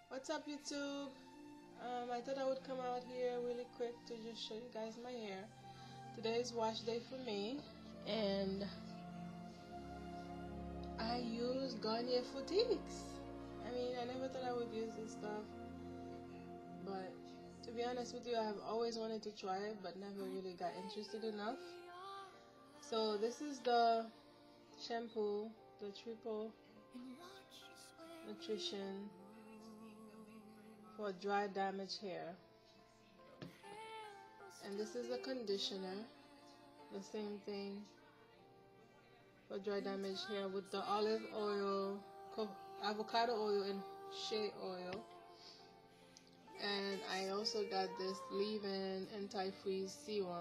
What's up, YouTube? I thought I would come out here really quick to just show you guys my hair. Today is wash day for me, and I use Garnier fructis. I mean, I never thought I would use this stuff, but to be honest with you, I've always wanted to try it, but never really got interested enough. So this is the shampoo, the triple nutrition for dry damaged hair, and this is the conditioner, the same thing for dry damaged hair with the olive oil, avocado oil, and shea oil. And I also got this leave-in anti-freeze serum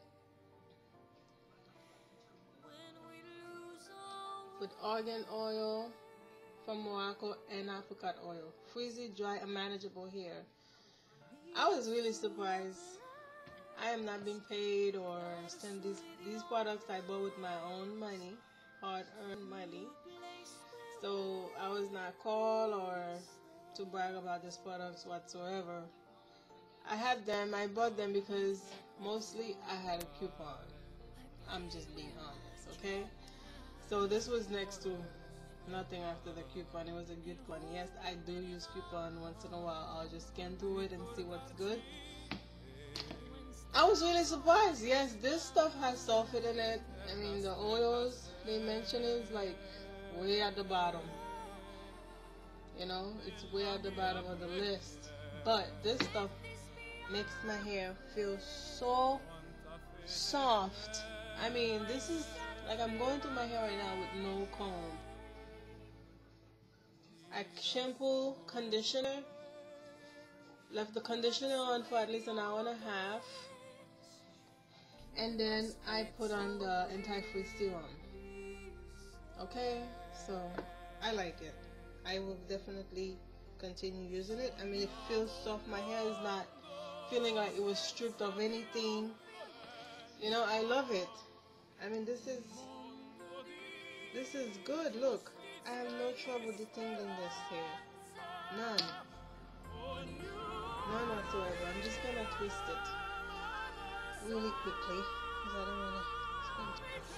with argan oil from Morocco and apricot oil. Frizzy, dry, and manageable hair. I was really surprised. I am not being paid or sent these products. I bought with my own money, hard-earned money. So I was not called or to brag about these products whatsoever. I had them. I bought them because mostly I had a coupon. I'm just being honest, okay? So this was next to nothing after the coupon. It was a good one. Yes, I do use coupon once in a while. I'll just scan through it and see what's good. I was really surprised. Yes, this stuff has sulfate in it. I mean, the oils they mention is like way at the bottom. You know, it's way at the bottom of the list. But this stuff makes my hair feel so soft. I mean, this is like I'm going through my hair right now with no comb. I shampoo, conditioner, left the conditioner on for at least an hour and a half, and then I put on the anti-freeze serum. Okay, so I like it. I will definitely continue using it. I mean, it feels soft. My hair is not feeling like it was stripped of anything. You know, I love it. I mean, this is good. Look, I have no trouble detangling this hair. None whatsoever. I'm just gonna twist it really quickly because I don't want to spend too much